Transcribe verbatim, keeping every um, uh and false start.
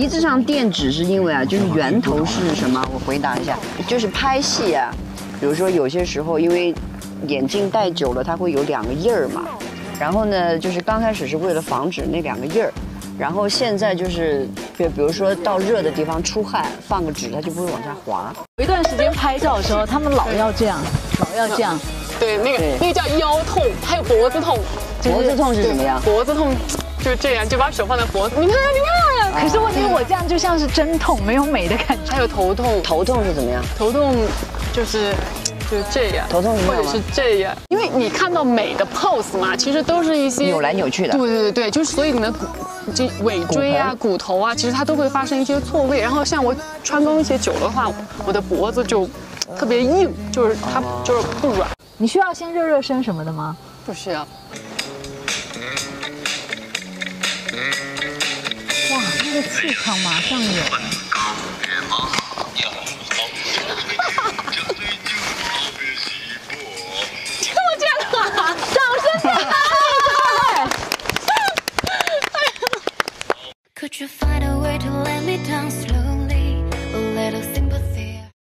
鼻子上垫纸是因为啊，就是源头是什么？我回答一下，就是拍戏啊，比如说有些时候因为眼镜戴久了，它会有两个印儿嘛。然后呢，就是刚开始是为了防止那两个印儿，然后现在就是就比如说到热的地方出汗，放个纸它就不会往下滑。 有一段时间拍照的时候，他们老要这样，老要这样。 对，那个那个叫腰痛，还有脖子痛。 脖子痛是怎么样？ 脖子痛就这样，就把手放在脖子，你看你看。 可是问题我这样就像是针痛，没有美的感觉。 还有头痛， 头痛是怎么样？ 头痛就是就是这样， 头痛是或者是这样，因为你看到美的 pose 嘛，其实都是一些扭来扭去的。 对对对对，就是所以你的骨就尾椎啊、骨头啊，其实它都会发生一些错位。然后像我穿高跟鞋久的话，我的脖子就特别硬，就是它就是不软。 你需要先热热身什么的吗？ 不需要。 哇，那个气场马上有。 听我这样啊！ 掌声鼓励！ Could you find a way to let me down slowly? A little thing